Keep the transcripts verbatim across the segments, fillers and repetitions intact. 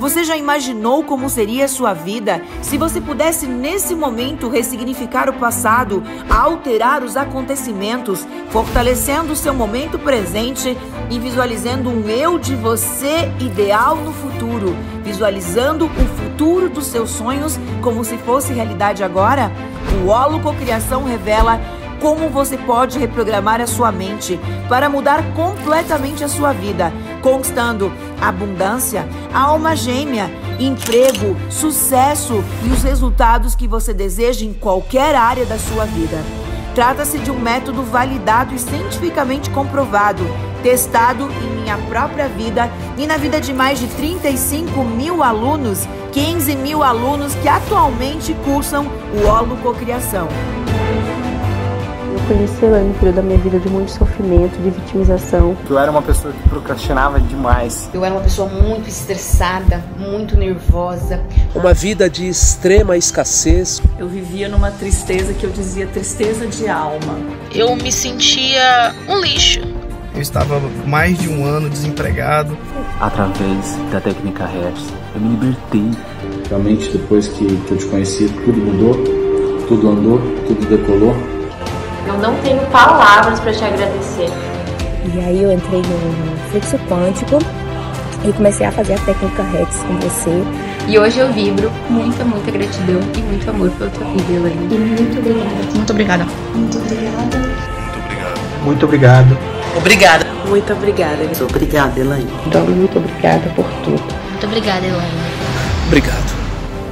Você já imaginou como seria a sua vida se você pudesse nesse momento ressignificar o passado, alterar os acontecimentos, fortalecendo o seu momento presente e visualizando um eu de você ideal no futuro, visualizando o futuro dos seus sonhos como se fosse realidade agora? O Holococriação revela como você pode reprogramar a sua mente para mudar completamente a sua vida, conquistando abundância, alma gêmea, emprego, sucesso e os resultados que você deseja em qualquer área da sua vida. Trata-se de um método validado e cientificamente comprovado, testado em minha própria vida e na vida de mais de trinta e cinco mil alunos, quinze mil alunos que atualmente cursam o Holococriação. Eu conheci ela no período da minha vida de muito sofrimento, de vitimização. Eu era uma pessoa que procrastinava demais. Eu era uma pessoa muito estressada, muito nervosa. Uma vida de extrema escassez. Eu vivia numa tristeza que eu dizia tristeza de alma. Eu me sentia um lixo. Eu estava mais de um ano desempregado. Através da técnica Hertz, eu me libertei. Realmente, depois que, que eu te conheci, tudo mudou, tudo andou, tudo decolou. Eu não tenho palavras para te agradecer. E aí eu entrei no fluxo quântico e comecei a fazer a técnica Hertz com você. E hoje eu vibro muita, muita gratidão e muito amor pela tua vida, Elaine. E muito obrigada. Muito obrigada. Muito obrigada. Muito obrigado. Obrigada. Muito obrigada. Muito obrigada, Elaine. Então, muito obrigada por tudo. Muito obrigada, Elaine. Obrigado.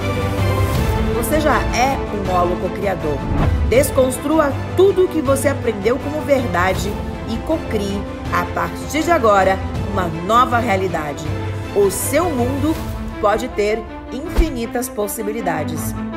Você já é um holococriador. Desconstrua tudo o que você aprendeu como verdade e cocrie, a partir de agora, uma nova realidade. O seu mundo pode ter infinitas possibilidades.